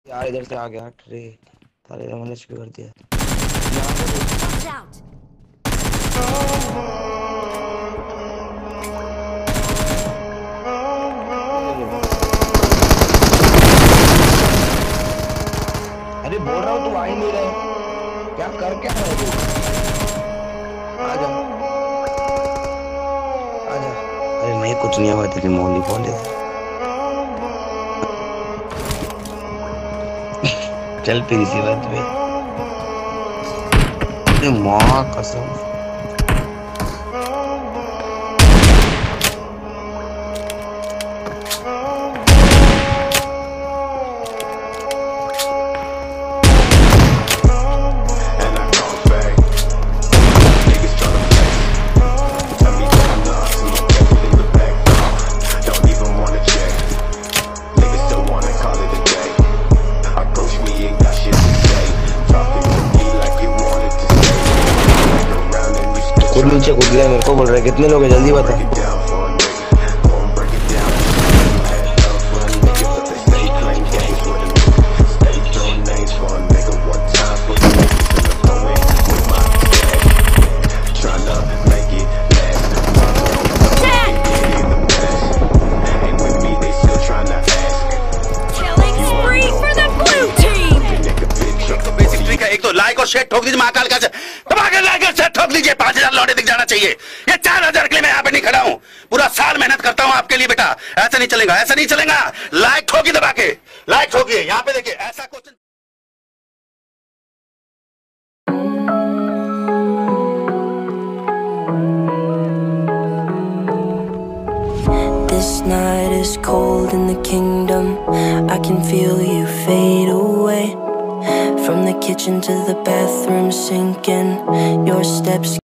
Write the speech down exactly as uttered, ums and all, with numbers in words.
यार इधर से आ गया ट्रे सारे मैंने एचपी कर दिया। अरे बोल रहा हूँ तू आ ही नहीं रहे, क्या कर क्या रहा है तू? आजा आजा। अरे नहीं कुछ नहीं हुआ, तेरी मोली बोले चल फिर इसी बात पे माँ कसम। खुद नीचे कूद गया, मेरे को बोल रहे कितने लोग हैं जल्दी बता। एक तो लाइक और शेयर ठोक दीजिए, महाकाल का दबा के लाइक और शेयर ठोक दीजिए। पांच हजार लौटे दिख जाना चाहिए। ये चार हजार के लिए मैं यहाँ पे नहीं खड़ा हूँ, पूरा साल मेहनत करता हूँ आपके लिए बेटा। ऐसा नहीं चलेगा, ऐसा नहीं चलेगा। लाइक ठोकी दबा के, लाइक ठोकिए। यहाँ पे देखिए ऐसा question. This night is cold in the kingdom. I can feel you fade away. From the kitchen to the bathroom sinking, your steps